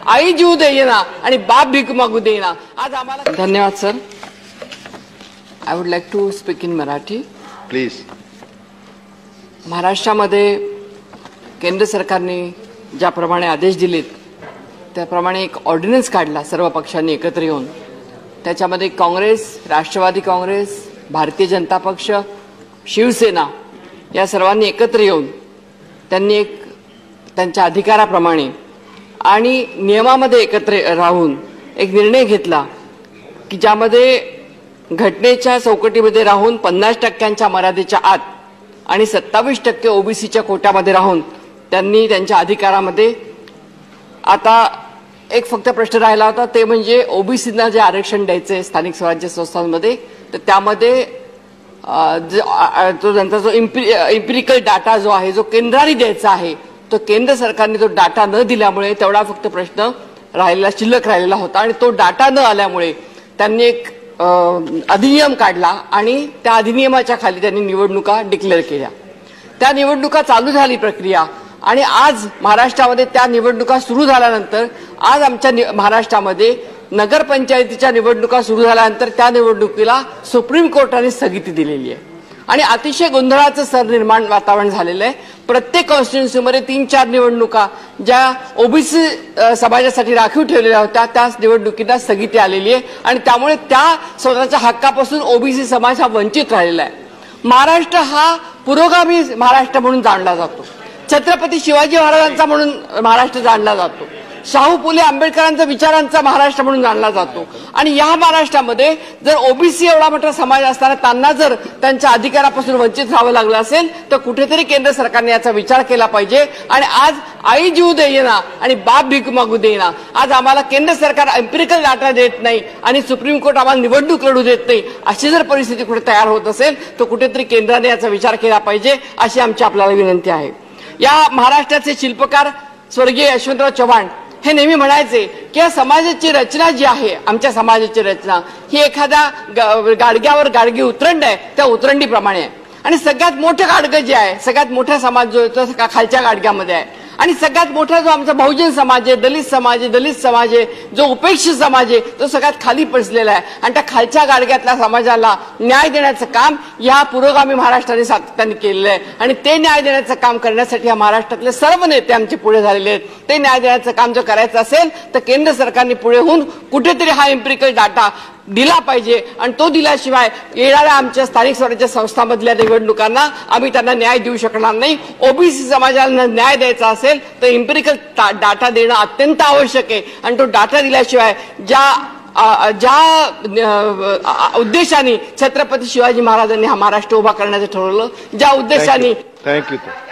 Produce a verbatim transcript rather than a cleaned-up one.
आई जीव देईना आणि बाप भीक मागू देईना। आज आम्हाला धन्यवाद sir. I would like to speak in Marathi please. महाराष्ट्रामध्ये केंद्र सरकारने ज्याप्रमाणे आदेश दिलेत त्याप्रमाणे एक ऑर्डिनन्स काढला सर्व पक्षांनी एकत्र येऊन। त्याच्यामध्ये काँग्रेस, राष्ट्रवादी काँग्रेस, भारतीय जनता पक्ष, शिवसेना या सर्वांनी एकत्र येऊन त्यांनी एक त्यांच्या अधिकाराप्रमाणे आणि नियमामध्ये एकत्र राहून एक निर्णय घेतला की ज्यामध्ये घटनेच्या चौकटीमध्ये राहून पन्नास टक्क्यांच्या मर्यादेच्या आत आणि सत्तावीस टक्के ओबीसीच्या कोट्यामध्ये राहून त्यांनी त्यांच्या अधिकारामध्ये आता एक फक्त प्रश्न राहिला होता ते म्हणजे ओबीसींना जे आरक्षण द्यायचे स्थानिक स्वराज्य संस्थांमध्ये तर त्यामध्ये तो त्यांचा जो इम्पिरिकल डाटा जो आहे जो केंद्राने द्यायचा आहे तो केंद्र सरकारने तो डाटा न दिल्यामुळे तेवढा फक्त प्रश्न राहिलेला शिल्लक राहिलेला होता आणि तो डाटा न आल्यामुळे त्यांनी एक अधिनियम काढला आणि त्या अधिनियमाच्या खाली त्यांनी निवडणुका डिक्लेअर केल्या। त्या निवडणुका चालू झाली प्रक्रिया आणि आज महाराष्ट्रामध्ये त्या निवडणुका सुरू झाल्यानंतर आज आमच्या महाराष्ट्रामध्ये नगरपंचायतीच्या निवडणुका सुरू झाल्यानंतर त्या निवडणुकीला सुप्रीम कोर्टाने स्थगिती दिलेली आहे आणि अतिशय गोंधळाचं सर निर्माण वातावरण झालेलं आहे। प्रत्येक कॉन्स्टिट्युन्सीमध्ये तीन चार निवडणुका ज्या ओबीसी समाजासाठी राखीव ठेवलेल्या होत्या त्या निवडणुकीला स्थगिती आलेली आहे आणि त्यामुळे त्या स्वतःच्या हक्कापासून ओबीसी समाज हा वंचित राहिलेला आहे। महाराष्ट्र हा पुरोगामी महाराष्ट्र म्हणून जाणला जातो, छत्रपती शिवाजी महाराजांचा म्हणून महाराष्ट्र जाणला जातो, शाहू फुले आंबेडकरांचा विचारांचा महाराष्ट्र म्हणून जाणला जातो आणि या महाराष्ट्रामध्ये जर ओबीसी एवढा मोठा समाज असताना त्यांना जर त्यांच्या अधिकारापासून वंचित राहावं लागलं असेल तर कुठेतरी केंद्र सरकारने याचा विचार केला पाहिजे आणि आज आई जीव देईना आणि बाप भीक मागू देईना। आज आम्हाला केंद्र सरकार एम्पिरिकल डाटा देत नाही आणि सुप्रीम कोर्ट आम्हाला निवडणूक लढू देत नाही अशी जर परिस्थिती कुठे तयार होत असेल तर कुठेतरी केंद्राने याचा विचार केला पाहिजे अशी आमची आपल्याला विनंती आहे। या महाराष्ट्राचे शिल्पकार स्वर्गीय यशवंतराव चव्हाण हे नेहमी म्हणायचे की या समाजाची रचना जी आहे आमच्या समाजाची रचना ही एखाद्या गाडग्यावर गाडगी उतरंड आहे त्या उतरंडीप्रमाणे आहे आणि सगळ्यात मोठं गाडगं जे आहे सगळ्यात मोठा समाज जो आहे तो खालच्या गाडग्यामध्ये आहे आणि सगळ्यात मोठा जो आमचा बहुजन समाज आहे, दलित समाज आहे, दलित समाज आहे, जो उपेक्षित समाज आहे तो सगळ्यात खाली पडलेला आहे आणि त्या खालच्या गाडग्यातल्या समाजाला न्याय देण्याचं काम या पुरोगामी महाराष्ट्राने सातत्याने केलेलं आहे आणि ते न्याय देण्याचं काम करण्यासाठी या महाराष्ट्रातले सर्व नेते आमचे पुढे झालेले आहेत। ते न्याय देण्याचं काम जर करायचं असेल तर केंद्र सरकारने पुढे होऊन कुठेतरी हा एम्पिरिकल डाटा दिला पाहिजे आणि तो दिल्याशिवाय येणाऱ्या आमच्या स्थानिक स्वराज्य संस्थांमधल्या निवडणुकांना आम्ही त्यांना न्याय देऊ शकणार नाही। ओबीसी समाजाला न्याय द्यायचा असेल तर एम्पिरिकल डाटा देणं अत्यंत आवश्यक आहे आणि तो डाटा दिल्याशिवाय ज्या ज्या उद्देशाने छत्रपती शिवाजी महाराजांनी हा महाराष्ट्र उभा करण्याचं ठरवलं, ज्या उद्देशाने थँक्यू